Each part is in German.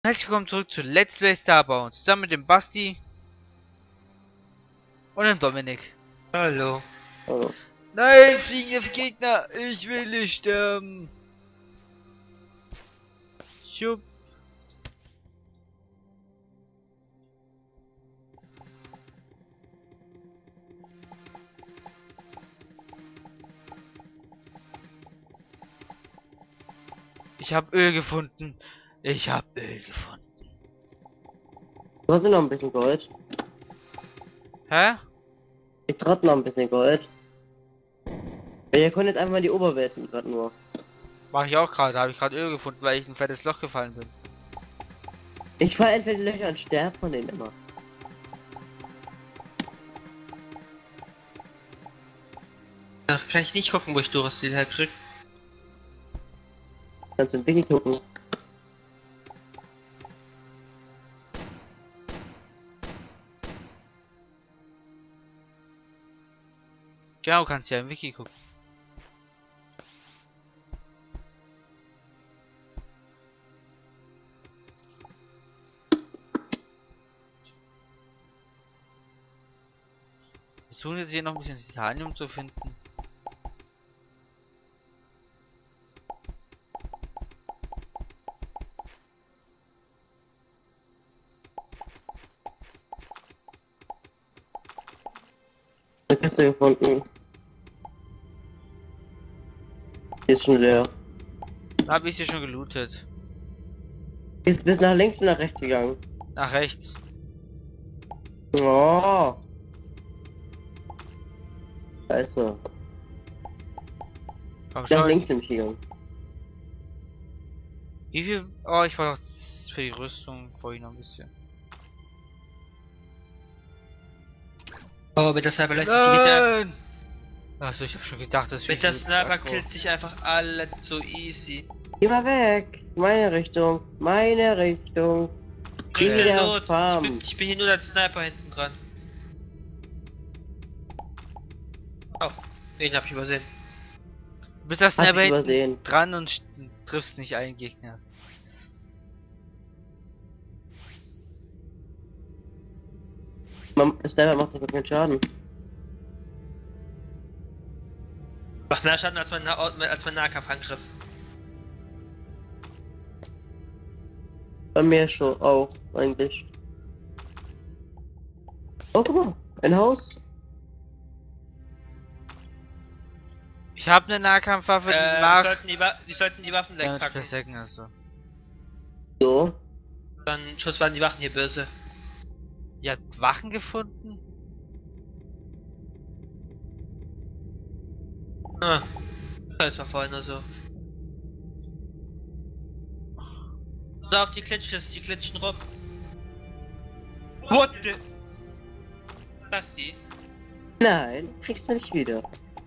Herzlich willkommen zurück zu Let's Play Starbound. Zusammen mit dem Basti und dem Dominik. Hallo. Oh. Nein, fliegende Gegner! Ich will nicht sterben! Schupp. Ich habe Öl gefunden. Ich habe Öl gefunden. Du hast noch ein bisschen Gold. Hä? Ich trotzdem noch ein bisschen Gold. Ihr könnt jetzt einfach die Oberwelten gerade nur. Mach ich auch gerade. Habe ich gerade Öl gefunden, weil ich in ein fettes Loch gefallen bin. Ich fahr entweder die Löcher und sterbe von denen immer. Da kann ich nicht gucken, wo ich Duracell herkrieg. Kannst du in Wiki gucken. Genau, kannst ja im Wiki gucken. Wir versuchen jetzt hier noch ein bisschen Titanium zu finden. Eine Kiste gefunden. Die ist schon leer. Da habe ich sie schon gelootet. Die ist bis nach links und nach rechts gegangen. Nach rechts. Oh. Scheiße. Komm Nach schon. links nämlich gegangen. Wie viel? Oh, ich war noch für die Rüstung. Brauche ich noch ein bisschen. Oh, mit der Sniper lässt sich die Gegner. Nein! Achso, ich habe schon gedacht, dass wir. Mit der Sniper killt sich einfach alle so easy. Geh mal weg. Meine Richtung. Meine Richtung. Bringst du Ja, den Not? Farm. Ich bin hier nur als Sniper hinten dran. Oh, den hab ich übersehen. Du bist das Hab Sniper ich hinten übersehen. dran und triffst nicht einen Gegner. Sniper macht doch keinen Schaden. Macht mehr Schaden als mein Nahkampfangriff. Bei mir schon auch, eigentlich. Oh, guck mal. Ein Haus. Ich habe eine Nahkampfwaffe, die Wir macht. sollten die Waffen Damage per wegpacken. Second, also. So. Dann Schuss waren die Wachen hier böse. Ihr habt Wachen gefunden? Ah, das war vorhin nur so. So auf die Klitsches, die klitschen rum. What the? Was die? Nein, kriegst du nicht wieder.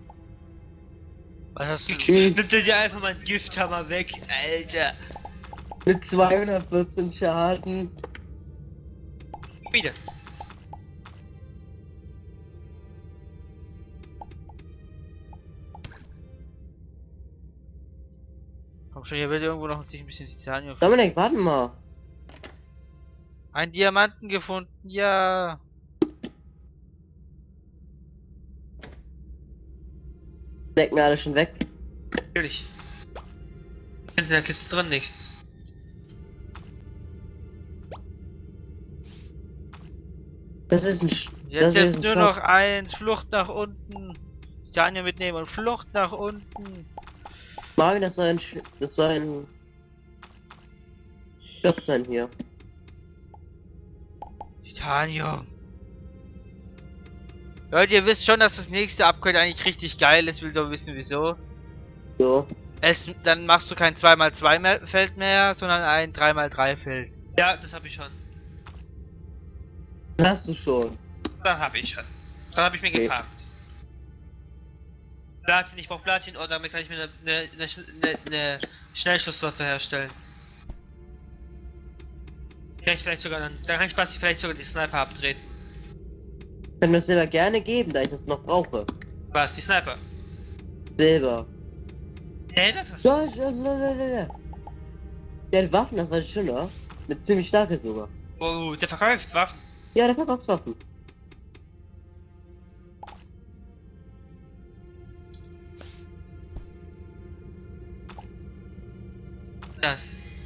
Was hast du? Nimmt er dir einfach meinen Gifthammer weg, Alter. Mit 214 Schaden. Wieder. Komm schon, hier wird irgendwo noch sich ein bisschen Titanium. Dominik, warte mal. Ein Diamanten gefunden, ja. Leck mir alles schon weg. Natürlich. In der Kiste drin nichts. Das ist ein Jetzt ist ein nur Schatz. noch eins. Flucht nach unten. Titanium mitnehmen und Flucht nach unten. Marvin, das soll ein Stopp sein hier. Titanium. Leute, ihr wisst schon, dass das nächste Upgrade eigentlich richtig geil ist. Will doch wissen wieso. So. Dann machst du kein 2x2 Feld mehr, sondern ein 3x3 Feld. Ja, das habe ich schon. Das hast du schon. Das habe ich schon. Das habe ich mir Okay. gefarmt. Platin, ich brauche Platin und damit kann ich mir eine Schnellschusswaffe herstellen. Kann ich vielleicht sogar dann kann ich Basti vielleicht sogar die Sniper abtreten. Kann mir das Silber gerne geben, da ich das noch brauche. Was, die Sniper? Silber. Selber? Ja. Der hat Waffen, das weiß ich schon, oder? Eine ziemlich starke sogar. Oh, der verkauft Waffen. Ja, der verkauft Waffen. Das.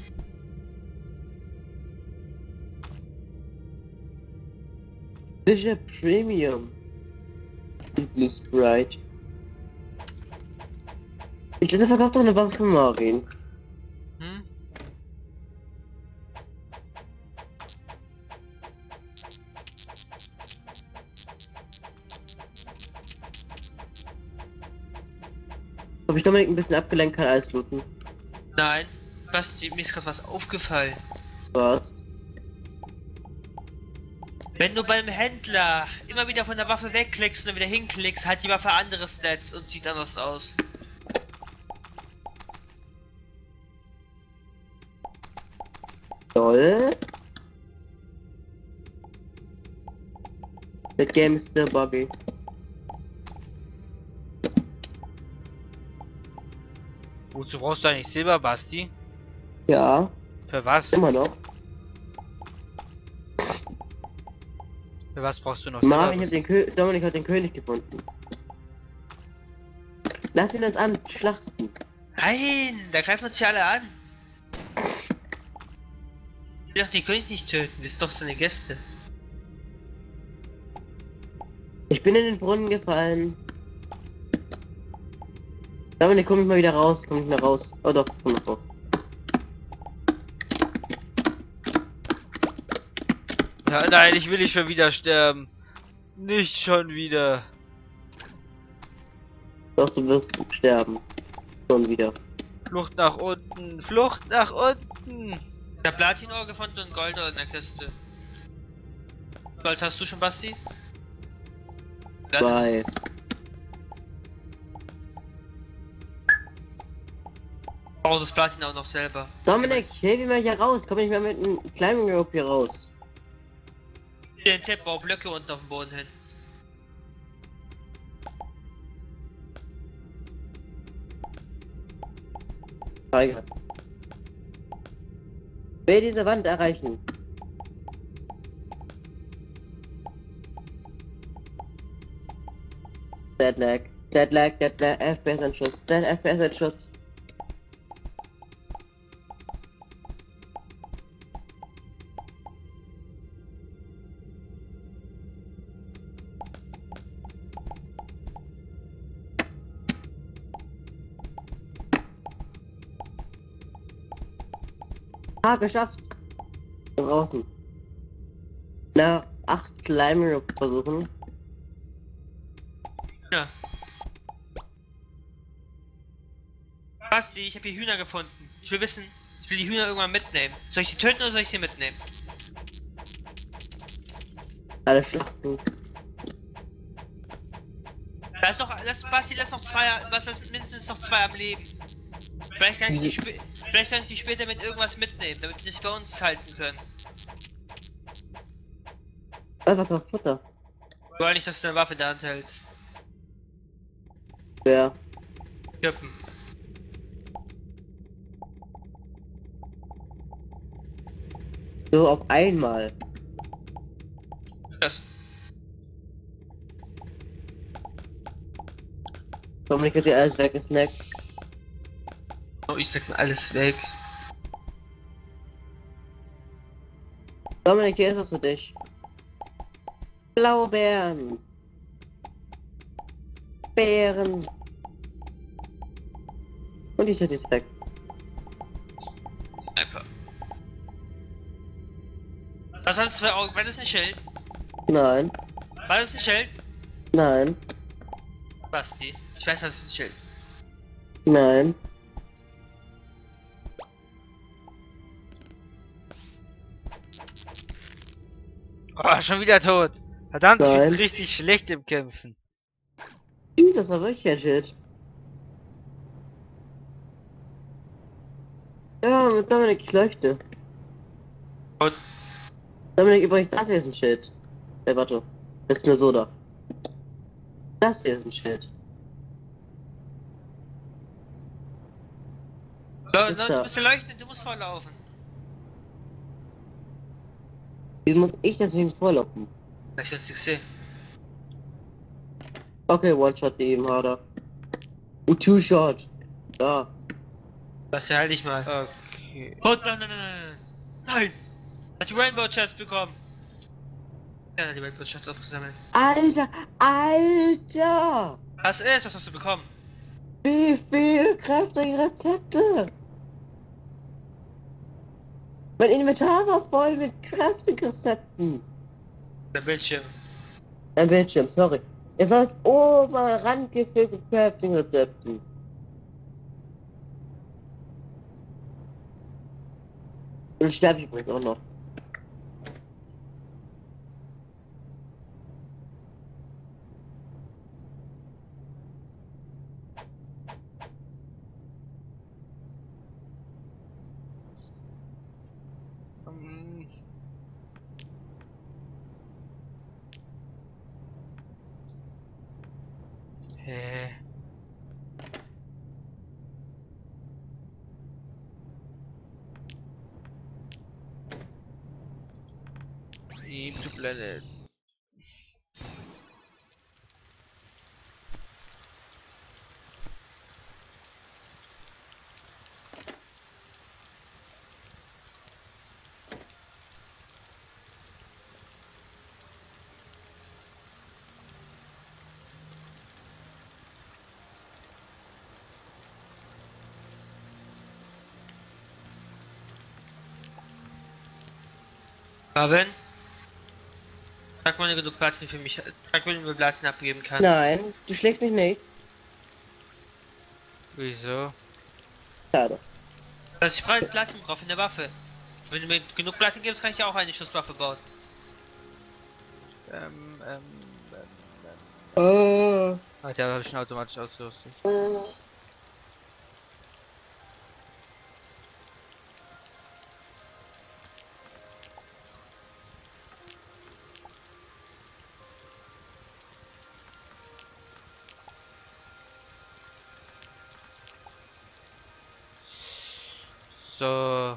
Sicher Premium. Blue Sprite. Ich glaube, der verkauft doch eine Waffe für Marin. Hm? Ob ich Dominik ein bisschen abgelenkt kann, alles looten. Nein. Basti, mir ist gerade was aufgefallen. Was? Wenn du beim Händler immer wieder von der Waffe wegklickst und dann wieder hinklickst, hat die Waffe andere Stats und sieht anders aus. Toll. The game is still buggy. Wozu brauchst du eigentlich Silber, Basti? Ja, Für was? immer noch. Für was brauchst du noch Marvin, Silber? Dominik hat den König gefunden. Lass ihn uns anschlachten. Nein, da greifen uns ja alle an. Ich will doch den König nicht töten, wir sind doch seine Gäste. Ich bin in den Brunnen gefallen. Dominik, komm nicht mal wieder raus, komm nicht mehr raus. Oh doch, komm noch raus. Ja, nein, ich will nicht schon wieder sterben. Nicht schon wieder. Doch, du wirst sterben. Schon wieder. Flucht nach unten. Flucht nach unten. Ich hab Platinohr gefunden und Gold in der Kiste. Gold hast du schon, Basti? Bye. Oh, das Platin auch noch selber. Dominik, hilf mir hier raus. Komm nicht mehr mit einem Climbing Rope hier raus. Den Tipp, bau Blöcke unten auf dem Boden hin. Tiger. Will diese Wand erreichen. Deadlag, FPS in Schutz, FPS in Schutz. Ah, geschafft! Draußen. Nach 8 Slime versuchen. Ja. Basti, ich habe hier Hühner gefunden. Ich will wissen, ich will die Hühner irgendwann mitnehmen. Soll ich die töten oder soll ich sie mitnehmen? Alle schlachten. Basti, lass noch zwei, lass mindestens noch zwei am Leben. Vielleicht kann ich die später mit irgendwas mitnehmen, damit wir es bei uns halten können. Einfach was Futter. Ich will nicht, dass du eine Waffe in der Hand hältst. Wer? Kippen. So auf einmal. Das. Dominik hat hier alles weggesnackt. Oh, ich sag mir alles weg. Dominik, hier ist was für dich. Blaubeeren. Beeren. Und die City ist weg. Einfach. Was hat das für Augen? War das ein Schild? Nein. War das ein Schild? Nein. Basti, ich weiß, das ist ein Schild. Nein. Oh, schon wieder tot. Verdammt, ich Nein. bin richtig schlecht im Kämpfen. Das war wirklich ein Shit. Ja, mit Dominik, ich leuchte. Und Dominik, übrigens, das hier ist ein Schild. Warte. Das ist eine Soda. Das hier ist ein Schild. Du musst leuchten, du musst vorlaufen. Wieso muss ich deswegen vorlaufen? Vielleicht jetzt nicht sehen. Okay, One-Shot die eben, Hader. Und Two-Shot. Da. Lass ja halt nicht mal. Okay. Oh nein, nein, nein, nein. Nein! Hat die Rainbow Chest bekommen. Ja, hat die Rainbow Chest aufgesammelt. Alter! Alter! Was hast du bekommen? Wie viel kräftige Rezepte! Mein Inventar war voll mit kräftigen Rezepten. Der Bildschirm. Ein Bildschirm, sorry. Es heißt oben rangefüllt mit kräftigen Rezepten. Und sterbe ich übrigens auch noch. Ähm, Hä? Leave the planet. Robin? Sag mal, wenn du genug Platin für mich. Sag mal, wenn du Platin abgeben kannst. Nein, du schlägst mich nicht. Wieso? Schade. Dass ich brauche Platin brauche in der Waffe. Wenn du mir genug Platin gibst, kann ich ja auch eine Schusswaffe bauen. Ähm, ähm, Oh. Ah, der habe ich schon automatisch ausgerüstet. So.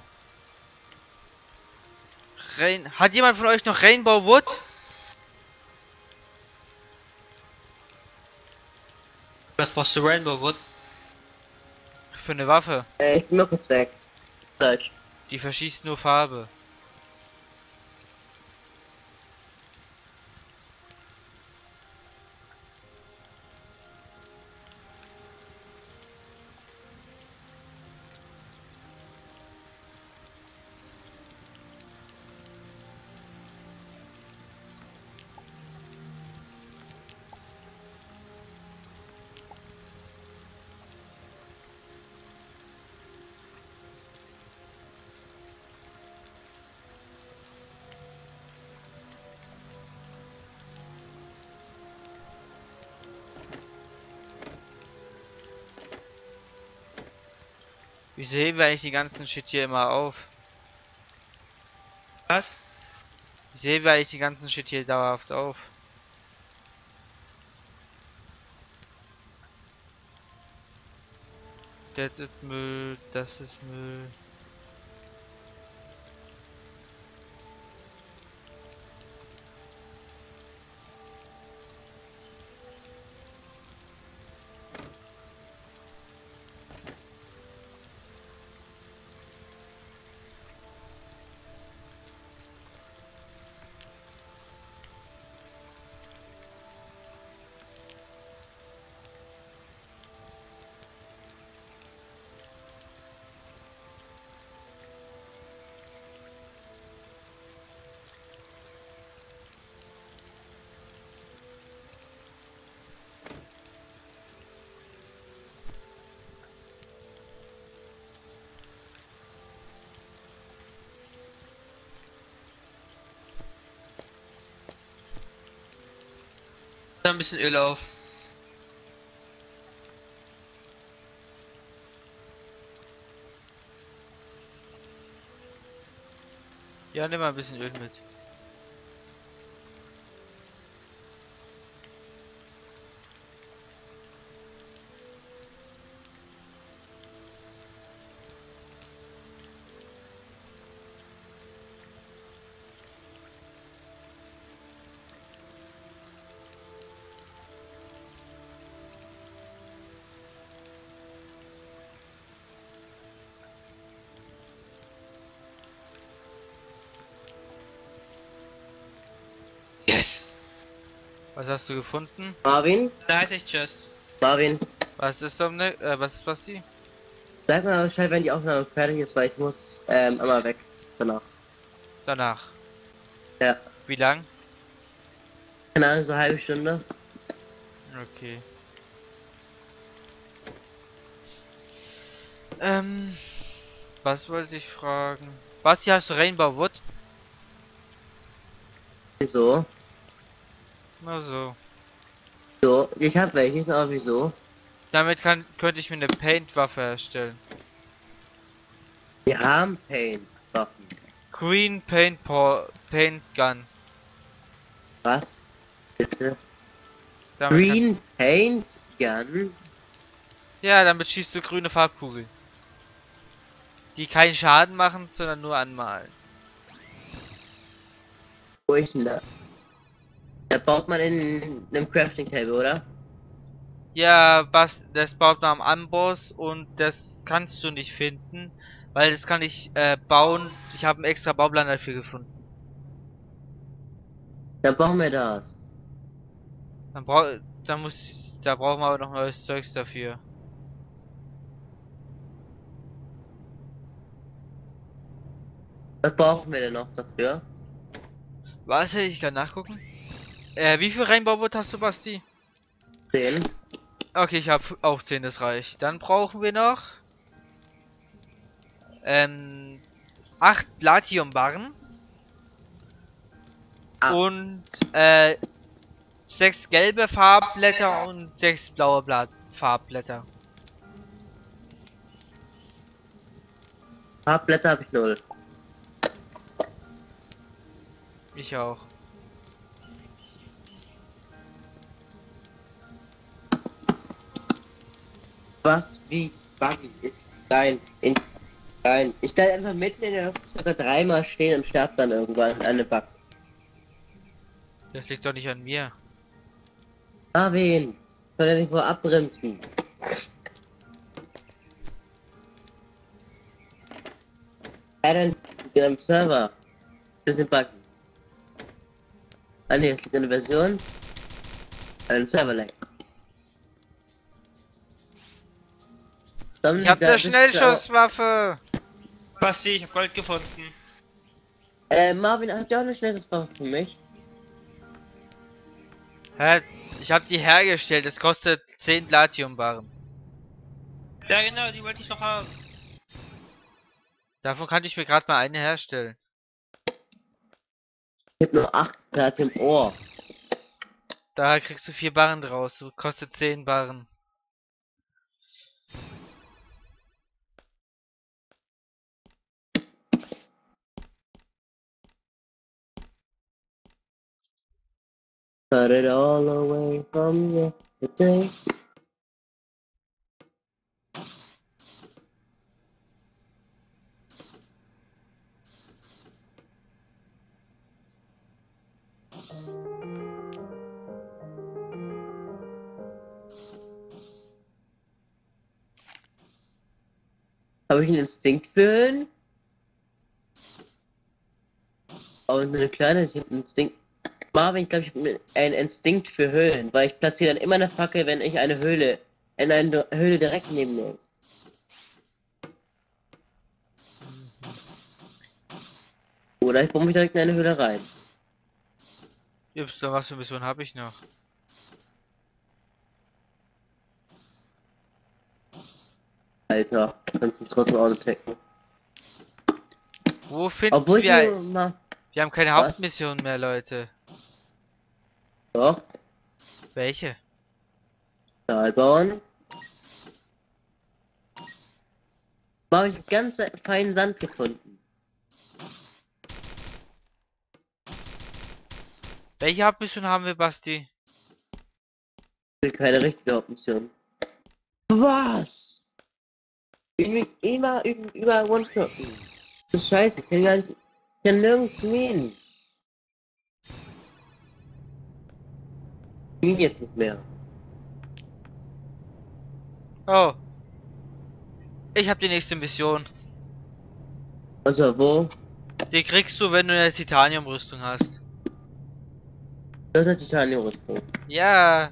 Hat jemand von euch noch Rainbow Wood? Was brauchst du Rainbow Wood? Für eine Waffe. Ich bin noch kurz weg. Gleich. Die verschießt nur Farbe. Wieso heben wir eigentlich die ganzen Shit hier immer auf? Was? Wieso heben wir eigentlich die ganzen Shit hier dauerhaft auf? Das ist Müll, das ist Müll. Da ein bisschen Öl auf. Ja, nimm mal ein bisschen Öl mit. Yes! Was hast du gefunden? Marvin? Da heißt ich Just. Marvin? Was ist Dominik? Was ist Basti? Sag mal Bescheid, wenn die Aufnahme fertig ist, weil ich muss einmal weg. Danach. Danach. Ja. Wie lang? Keine Ahnung, so eine halbe Stunde. Okay. Was wollte ich fragen? Basti, hast du Rainbow Wood? Wieso? Na so. So, ich hab welches, aber wieso? Damit könnte ich mir eine Paint-Waffe erstellen. Wir haben Paint-Waffen. Green Paint Gun. Was? Bitte? Damit Green Paint Gun? ja, damit schießt du grüne Farbkugeln. Die keinen Schaden machen, sondern nur anmalen. Wo ist denn da? Da baut man in einem Crafting Table, oder? Ja, das baut man am Amboss und das kannst du nicht finden, weil das kann ich bauen. Ich habe einen extra Bauplan dafür gefunden. Dann bauen wir das. Da brauchen wir aber noch neues Zeugs dafür. Was brauchen wir denn noch dafür? Warte, ich kann nachgucken. Wie viel Rainbow Wood hast du, Basti? 10. Okay, ich habe auch 10, das reicht. Dann brauchen wir noch 8 Latiumbarren Ah. und 6 gelbe Farbblätter und 6 blaue Farbblätter. Farbblätter habe ich 0. Ich auch. Was? Wie? Buggy ist dein? Nein. Ich bleib einfach mitten in der Luft circa 3-mal stehen und sterb dann irgendwann an eine Bug. Das liegt doch nicht an mir. Marvin! Soll er nicht wohl abbremsen? Ja, dann liegt am Server. Bisschen buggy. Ah ne, es liegt eine Version. Ein Server-Lag. Ich hab eine Schnellschusswaffe. Basti, ich hab Gold gefunden. Marvin, habt ihr auch eine Schnellschusswaffe für mich? Hä? Ich habe die hergestellt. Es kostet 10 Latiumbarren. Ja genau, die wollte ich doch haben. Davon kann ich mir gerade mal eine herstellen. Ich hab nur 8 Grad im Ohr. Daher kriegst du 4 Barren draus. Kostet 10 Barren. Cut it all away from yesterday. Habe ich einen Instinkt für Höhen? Oh, eine kleine, ich hab einen Instinkt. Marvin, ich glaube, ich habe einen Instinkt für Höhlen, weil ich platziere dann immer eine Fackel, wenn ich eine Höhle, in eine Höhle direkt neben mir ist. Oder ich baue mich direkt in eine Höhle rein. Was für Mission habe ich noch? Alter, kannst du trotzdem autotecken. Wo finden Obwohl ich wir... nur mal. Wir haben keine Was? Hauptmission mehr, Leute. Doch, Welche? Stahl bauen. Habe ich ganz feinen Sand gefunden. Welche Hauptmission haben wir, Basti? Keine richtige Hauptmission. Was? Ich mich immer überall one-shotten. Das ist scheiße, ich kann gar nicht. Ich kann nirgends mähen. Ich jetzt nicht mehr. Oh. Ich habe die nächste Mission. Also wo? Die kriegst du, wenn du eine Titanium-Rüstung hast. Das ist eine Titanium-Rüstung. Ja,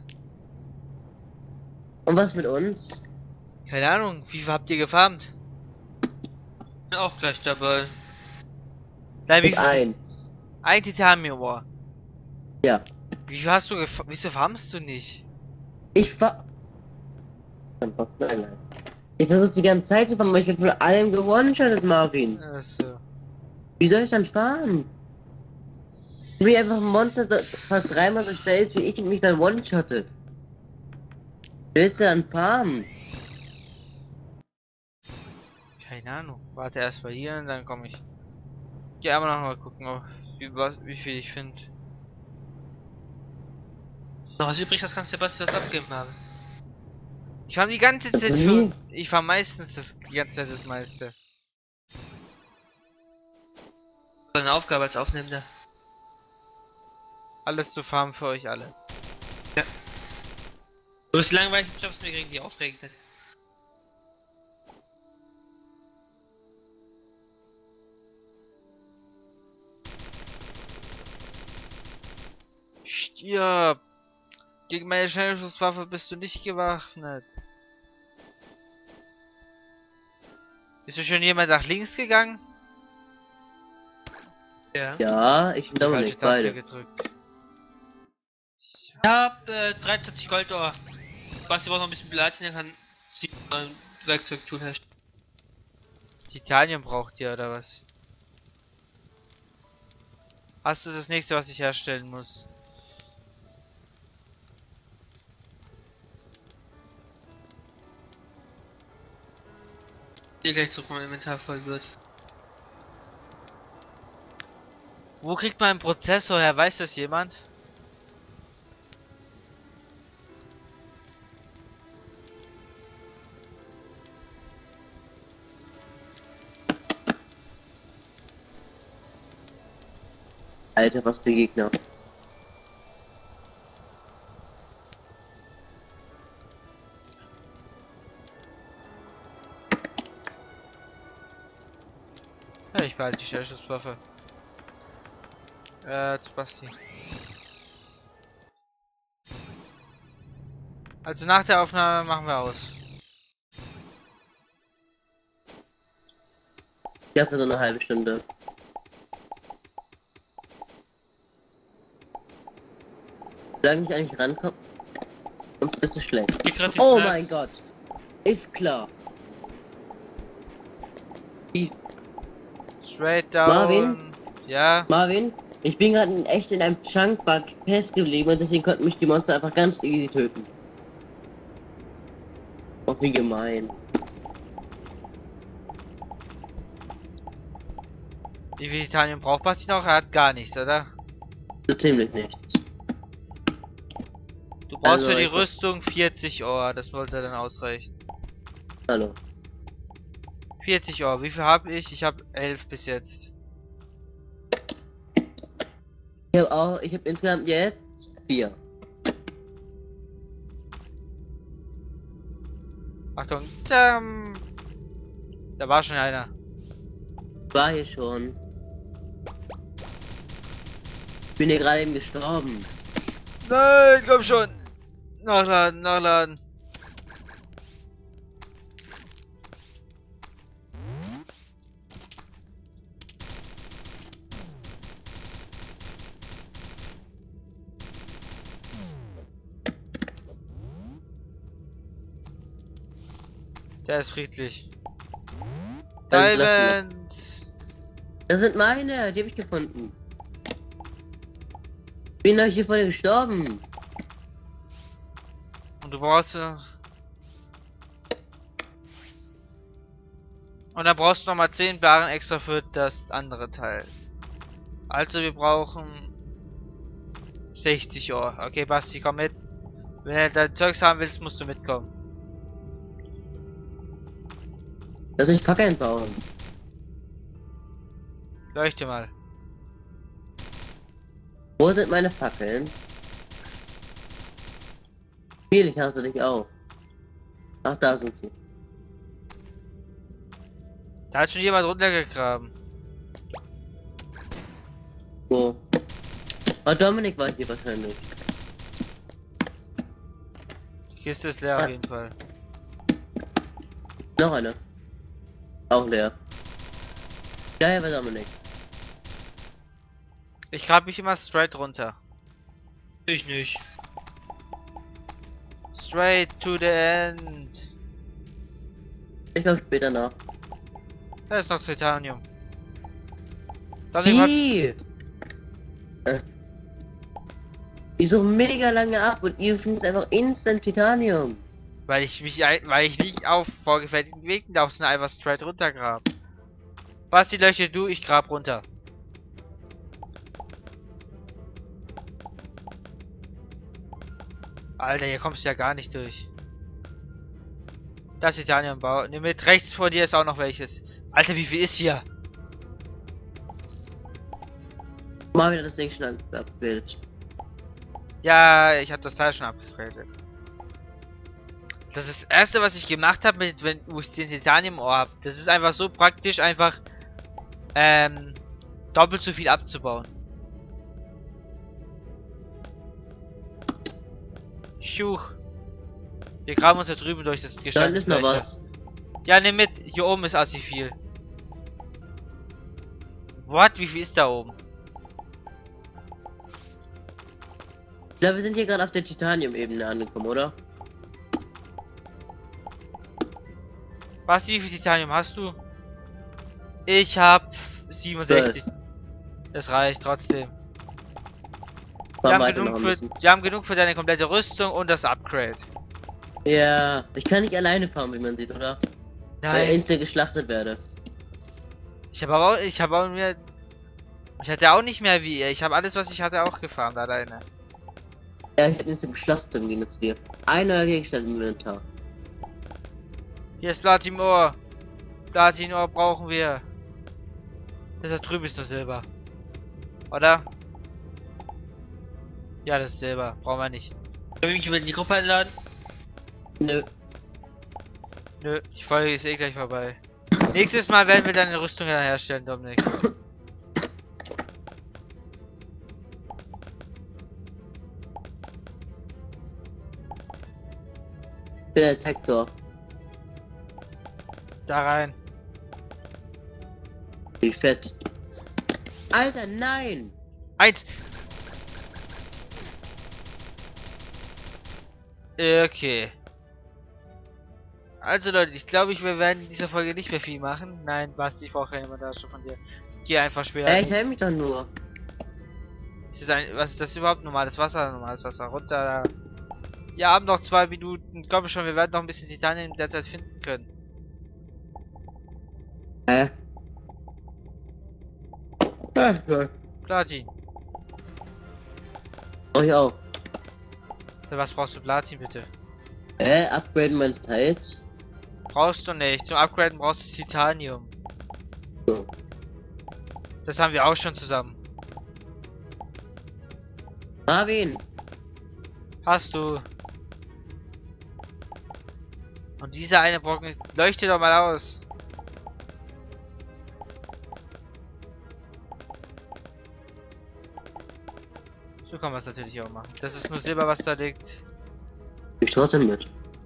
Und was mit uns? keine Ahnung, wie viel habt ihr gefarmt? Bin auch gleich dabei. Nein, wie Mit viel? eins. Ein Titanium-Ohr. Ja. Wie viel hast du wieso farmst du nicht? Ich fahr. Nein, nein. Ich versuche die ganze Zeit zu fahren, aber ich werde von allem gewone-shottet, Marvin. Achso. Wie soll ich dann fahren? Wie einfach ein Monster, das fast dreimal so schnell ist wie ich und mich dann one-shottet. Willst du dann fahren? Keine Ahnung. Warte erst mal hier und dann komme ich. Geh aber noch mal gucken, wie viel ich finde. Noch was übrig, das kannst du Sebastian was abgeben haben. Ich farm die ganze Das Zeit ist für. nie. Ich farm meistens die ganze Zeit das meiste. Eine Aufgabe als Aufnehmender. Alles zu farmen für euch alle. Du bist langweilig, Jobs mir gegen die aufregend. Stirb! Gegen meine Schnellschusswaffe bist du nicht gewaffnet. Ist schon jemand nach links gegangen? Ja. Ja, ich bin Die falsche Dominik, Taste beide. gedrückt. Ich hab 23 Goldohr. Basti braucht noch ein bisschen Platin, dann kann sie ein Werkzeugtool herstellen. Titanium braucht ihr oder was? Hast du das nächste, was ich herstellen muss? Ihr gleich zurück, mein Inventar voll wird. Wo kriegt man einen Prozessor her? Weiß das jemand? Alter, was für Gegner. Ja, ich behalte die Schnellschusswaffe. Basti. Also nach der Aufnahme machen wir aus. Ja, für so eine halbe Stunde. Solange ich eigentlich rankomme, und bist du schlecht. Ich grad die Oh Snap. mein Gott. Ist klar. Straight down. Marvin? Ja. Marvin, ich bin gerade echt in einem Chunkbug festgeblieben und deswegen konnten mich die Monster einfach ganz easy töten. Oh, wie gemein. Wie viel Titanium braucht Basti noch? Er hat gar nichts, oder? So ziemlich nichts. Du brauchst Also, für die ich- Rüstung 40 Ohr. Das wollte dann ausreichen. Hallo. 40 Ohr. Wie viel habe ich? Ich habe 11 bis jetzt. Ich habe insgesamt jetzt 4. Achtung. Da war schon einer. War hier schon. Ich bin hier gerade eben gestorben. Nein, komm schon. Nachladen, nachladen. Der ist friedlich. Dann lass ihn Diamond. Das sind meine, die habe ich gefunden. Bin euch hier vorher gestorben. Und du brauchst. Und dann brauchst du nochmal 10 Barren extra für das andere Teil. Also wir brauchen 60 Ohr. Okay, Basti, komm mit. Wenn du dein Zeugs haben willst, musst du mitkommen. Lass mich Fackeln bauen. Leuchte mal. Wo sind meine Fackeln? Spiel, ich hasse dich auch. Ach, da sind sie. Da hat schon jemand runtergegraben. Wo? Oh, Dominik war hier wahrscheinlich. Die Kiste ist leer auf jeden Fall. Noch eine. Auch leer. Ja, war Dominik. Ich grab mich immer straight runter. Ich nicht. Straight to the end. Ich glaube später nach. Da ist noch Titanium. Dominik hat... Die! Ich suche mega lange ab und ihr findet einfach instant Titanium. Weil ich nicht auf vorgefertigten Wegen laufe, sondern einfach straight runter grab. Basti, löche du, ich grab runter. Alter, hier kommst du ja gar nicht durch. Das Titaniumbau. Ne, mit rechts vor dir ist auch noch welches. Alter, wie viel ist hier? Mal wieder das Ding schon abgebildet. Ja, ich habe das Teil schon abgegradet. Das ist das erste, was ich gemacht habe, wo ich den Titanium-Ohr habe. Das ist einfach so praktisch, einfach doppelt so viel abzubauen. Schuch. Wir graben uns da drüben durch das Gestein. Dann ist noch was. Ja, nimm mit. Hier oben ist assi viel. What? Wie viel ist da oben? Ich glaube, wir sind hier gerade auf der Titanium-Ebene angekommen, oder? Basti, wie viel Titanium hast du? Ich hab 67. Das reicht trotzdem. Wir haben genug für deine komplette Rüstung und das Upgrade. Ja, ich kann nicht alleine fahren, wie man sieht, oder? Weil ich instant geschlachtet werde. Ich hatte auch nicht mehr wie ihr. Ich habe alles, was ich hatte, auch gefarmt alleine. Ja, ich hätte instant geschlachtet im Gegensatz zu dir. Einer Gegenstand im Inventar. Hier ist Platin-Ohr. Platin-Ohr brauchen wir. Das da drüben ist nur Silber. Oder? Ja, das ist Silber. Brauchen wir nicht. Können wir mich über die Gruppe einladen? Nö. Nö, die Folge ist eh gleich vorbei. Nächstes Mal werden wir deine Rüstung herstellen, Dominik. Der Detektor. Da rein. Wie fett. Alter, nein! 1. Okay. Also Leute, ich glaube, wir werden in dieser Folge nicht mehr viel machen. Nein, Basti, ich brauche keine Montage von dir. Ich gehe einfach später. Ich helfe mich doch nur. Was ist das überhaupt? Normales Wasser? Normales Wasser. Runter. Ja, haben noch 2 Minuten. Ich glaube schon, wir werden noch ein bisschen Titanium in der Zeit finden können. Platin. Oh, ich auch. Für was brauchst du Platin bitte? Upgraden meines Teils. Brauchst du nicht. Zum Upgraden brauchst du Titanium. So. Das haben wir auch schon zusammen. Marvin! Hast du. Und dieser eine Brocken leuchtet doch mal aus. So kann man es natürlich auch machen. Das ist nur Silber, was da liegt. Ich trotzdem mit.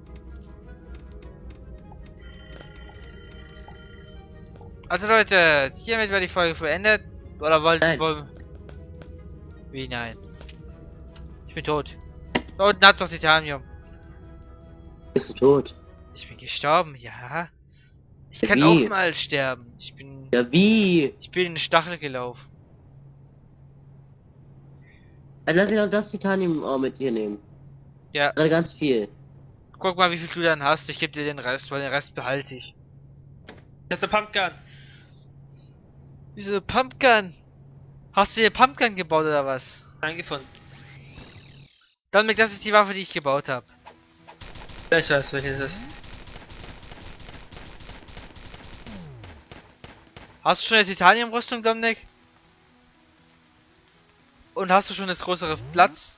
Also Leute, hiermit war die Folge beendet. Oder wollen... Wie nein? Ich bin tot. Da unten hat's noch Titanium. Bist du tot? Ich bin gestorben, ja. Ich Ja, kann wie? auch mal sterben. Ich bin wie? in den Stachel gelaufen. Also lass mich noch das Titanium auch mit dir nehmen. Ja. Gerade ganz viel. Guck mal, wie viel du dann hast. Ich gebe dir den Rest, weil den Rest behalte ich. Ich hab eine Pumpgun. Wieso Pumpgun? Hast du dir Pumpgun gebaut oder was? Eingefunden. Dominik, das ist die Waffe, die ich gebaut habe. Ja, ich weiß, welches ist. Hast du schon eine Titanium-Rüstung, Dominik? Und hast du schon das größere Platz?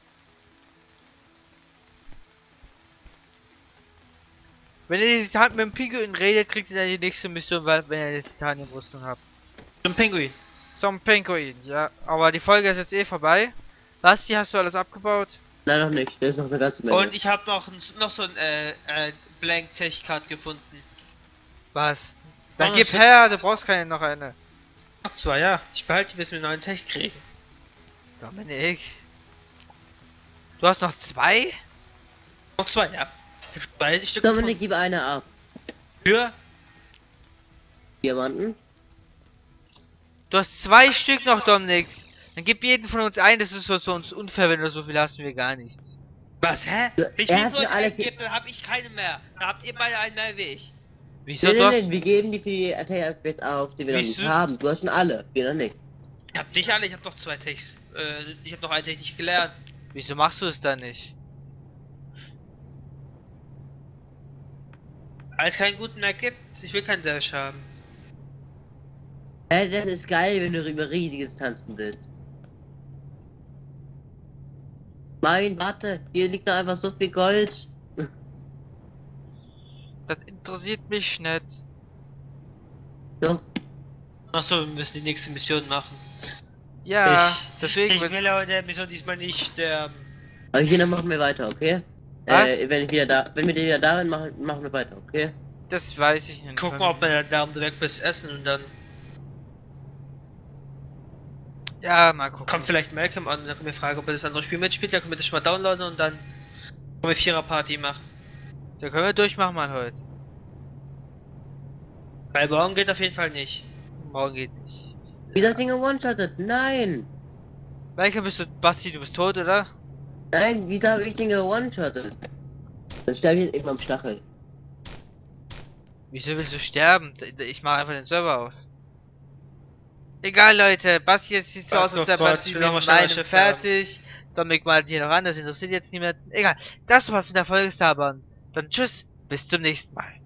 Wenn ihr mit dem Pinguin redet, kriegt ihr dann die nächste Mission, wenn ihr eine Titanium-Rüstung habt. Zum Pinguin. Zum Pinguin, ja. Aber die Folge ist jetzt eh vorbei. Basti, hast du alles abgebaut? Nein, noch nicht. Da ist noch eine ganze Menge. Und ich habe noch so ein Blank Tech Card gefunden. Was? Dann Oh, gib shit. her, du brauchst keine noch eine. Noch zwei, ja. Ich behalte die, bis wir einen neuen Tech kriegen. Dominik. Du hast noch 2? Noch zwei, ja. Ich hab beide Stück Dominik, gib eine ab. gefunden. Für Diamanten? Du hast 2 Stück noch, Dominik. Dann gib jeden von uns ein, das ist so uns unfair, wenn du so viel hast, wir gar nichts. was, hä? Ja, Wenn ich er viel hat so mir alle gebe, dann hab ich keine mehr. Dann habt ihr beide einen mehr wie ich. Wieso Nein, du nein, hast... nein, wir geben die für die Attack auf, die wir noch nicht Wieso? haben. Du hast schon alle, wir noch nicht. Ich hab dich alle, ich hab noch zwei Techs. Ich hab noch einen Tech nicht gelernt. Wieso machst du es dann nicht? Weil es keinen guten mehr gibt. Ich will keinen Dash haben. Das ist geil, wenn du über riesige Distanzen willst. Nein, warte, hier liegt da einfach so viel Gold. Das interessiert mich nicht. Doch, Achso, wir müssen die nächste Mission machen. Ja, deswegen Ich wird... will aber der Mission diesmal nicht sterben. aber hier dann machen wir weiter, okay? Was? Wenn wir wieder da sind, machen wir weiter, okay? Das weiß ich nicht. Guck mal, ob wir da direkt bis essen und dann Ja, mal gucken. kommt vielleicht Malcolm an und dann können wir fragen, ob er das andere Spiel mitspielt. Dann können wir das schon mal downloaden und dann können wir Vierer-Party machen. Da können wir durchmachen, mal heute. Weil morgen geht auf jeden Fall nicht. Morgen geht nicht. Wie das Ding one-shottet? Nein! Welcher bist du? Basti, du bist tot, oder? Nein, wieso habe ich den one-shottet? Dann sterbe ich jetzt eben am Stachel. Wieso willst du sterben? Ich mache einfach den Server aus. Egal, Leute. Basti, es sieht so aus, als wäre Basti mit meinem fertig. Dominik malt hier noch an, das interessiert jetzt niemand. Egal. Das war's mit der Folge, Starbahn. Dann tschüss, bis zum nächsten Mal.